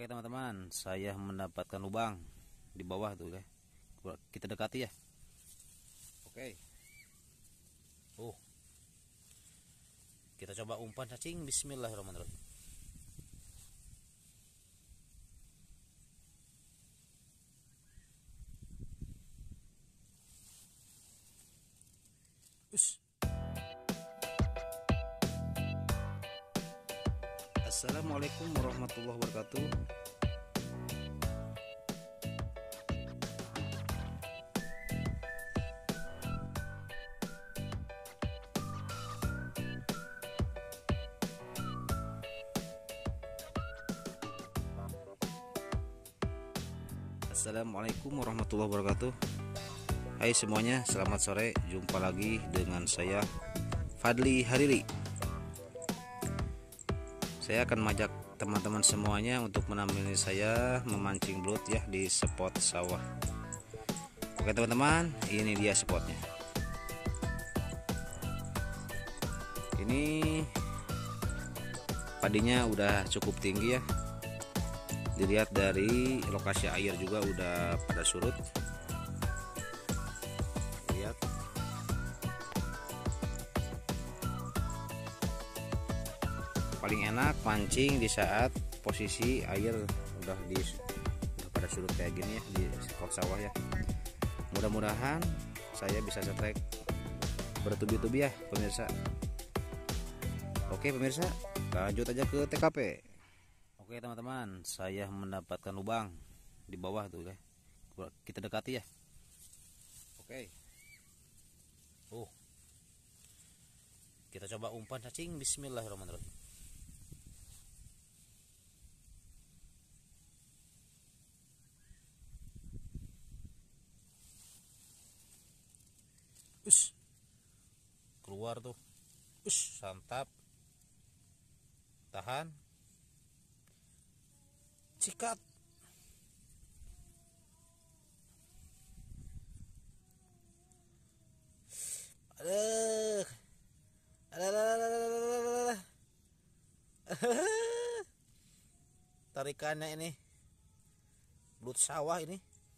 Oke teman-teman, saya mendapatkan lubang di bawah tuh ya. Kita dekati ya. Oke. Kita coba umpan cacing. Bismillahirrahmanirrahim. Assalamualaikum warahmatullahi wabarakatuh. Assalamualaikum warahmatullahi wabarakatuh. Hai semuanya, selamat sore. Jumpa lagi dengan saya Fadli Hariri. Saya akan mengajak teman-teman semuanya untuk menemani saya memancing belut ya di spot sawah. Oke teman-teman, ini dia spotnya. Ini padinya udah cukup tinggi ya. Dilihat dari lokasi air juga udah pada surut. Lihat. Paling enak mancing di saat posisi air udah pada surut kayak gini ya di spot sawah ya. Mudah-mudahan saya bisa setrek bertubi-tubi ya pemirsa. Oke pemirsa, lanjut aja ke TKP. Oke teman-teman, saya mendapatkan lubang di bawah tuh ya. Kita dekati ya. Oke. Kita coba umpan cacing. Bismillahirrahmanirrahim. Keluar tuh. Santap. Tahan. Sikat. Aduh. Tarikannya ini belut sawah ini.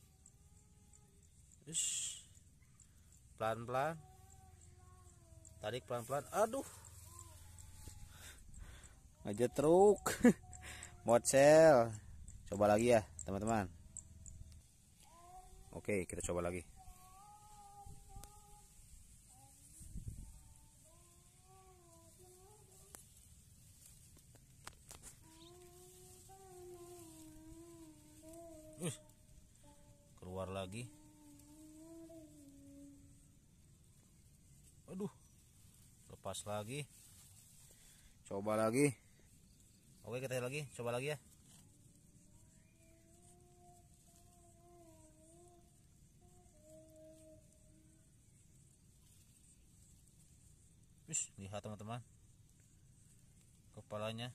Pelan-pelan. Tarik pelan-pelan. Aduh. Aja truk. Mocel. Coba lagi ya, teman-teman. Oke, kita coba lagi. Keluar lagi. Aduh. Lepas lagi. Coba lagi. Oke, kita lagi, coba lagi ya. Lihat teman-teman. Kepalanya.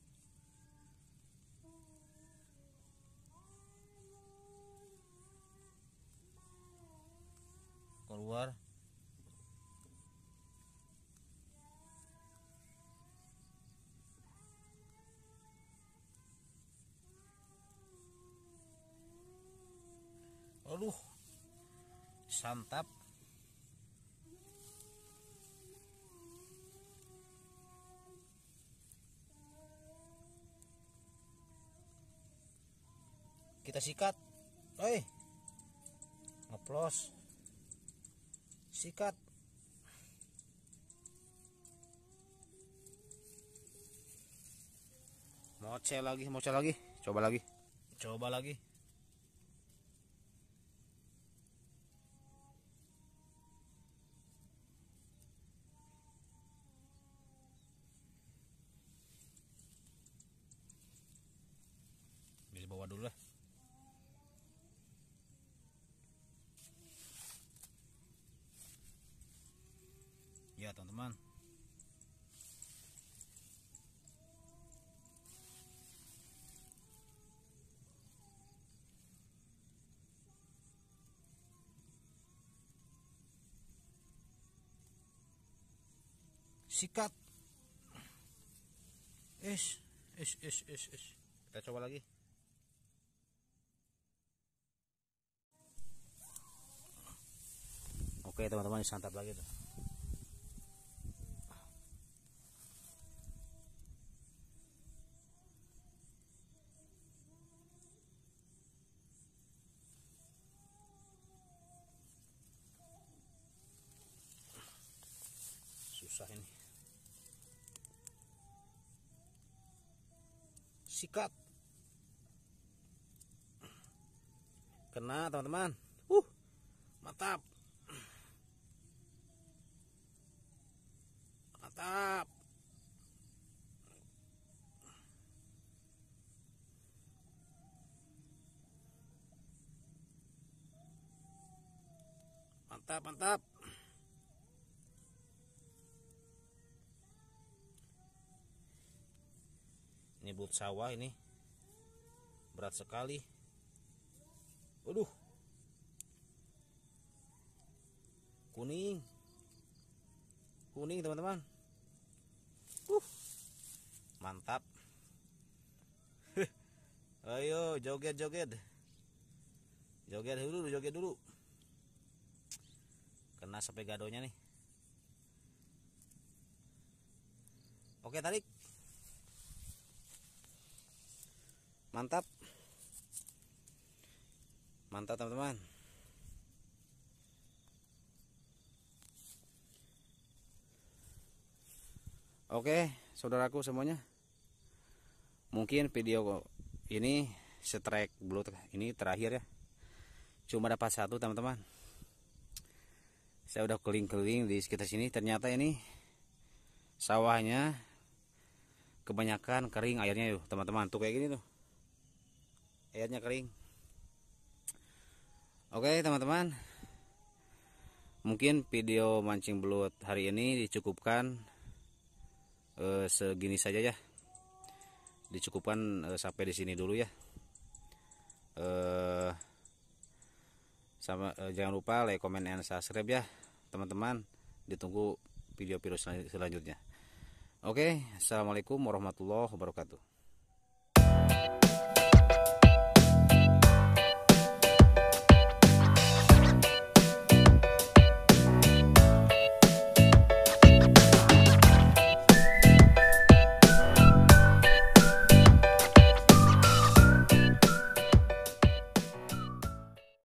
Keluar. Aduh, santap. Kita sikat. Ngeplos. Sikat. Mocel lagi. Coba lagi. Bisa bawa dulu lah. Ya teman-teman. Sikat. Kita coba lagi. Oke teman-teman, disantap lagi tuh. Susah ini. Sikat. Kena teman-teman. Mantap. Mantap. Mantap, mantap. Ini belut sawah ini. Berat sekali. Waduh. Kuning. Kuning teman-teman. Mantap. Ayo joget-joget. Joget dulu, joget dulu. Kena sampai gadonya nih. Oke, tarik. Mantap. Mantap teman-teman. Oke, saudaraku semuanya. Mungkin video ini strike belut ini terakhir ya. Cuma dapat satu teman-teman. Saya udah keliling-keliling di sekitar sini, ternyata ini sawahnya kebanyakan kering airnya yuk teman-teman. Tuh kayak gini tuh. Airnya kering. Oke teman-teman. Mungkin video mancing belut hari ini dicukupkan segini saja ya. Dicukupkan sampai di sini dulu ya. Jangan lupa like, comment, and subscribe ya teman-teman. Ditunggu video-video selanjutnya. Oke, assalamualaikum warahmatullahi wabarakatuh.